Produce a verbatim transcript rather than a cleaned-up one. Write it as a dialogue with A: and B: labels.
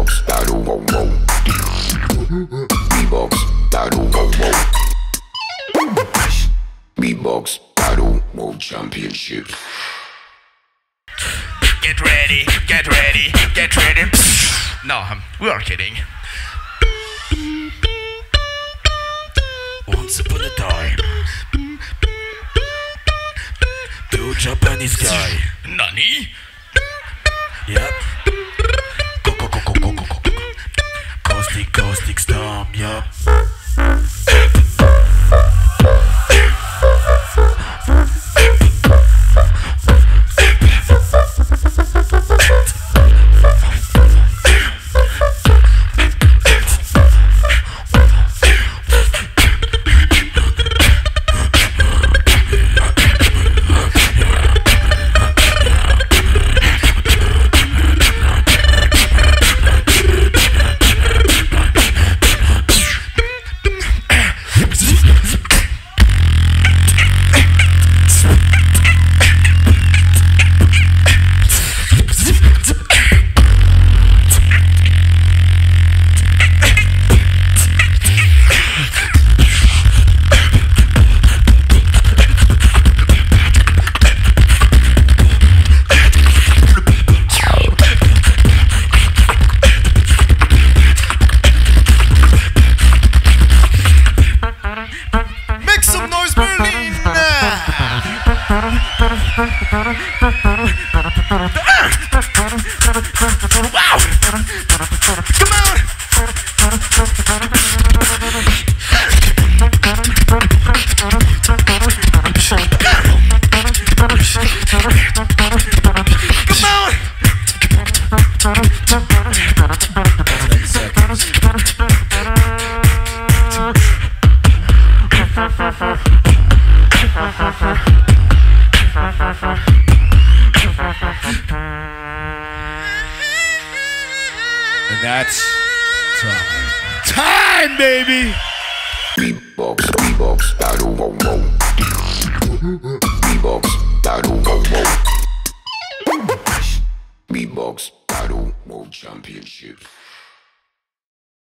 A: Beatbox battle, whoa, whoa. Beatbox battle, whoa, whoa. Beatbox battle, world championship.
B: Get ready, get ready, get ready. No, um, we are kidding. Once upon a time, two Japanese guy. Nani? Yep. Go go go go go go go. Caustic caustic storm. Yup.
C: And that's time. Time, baby!
A: Beatbox, beatbox battle, whoa, whoa. Beatbox battle, whoa, whoa. Beatbox battle, world championship.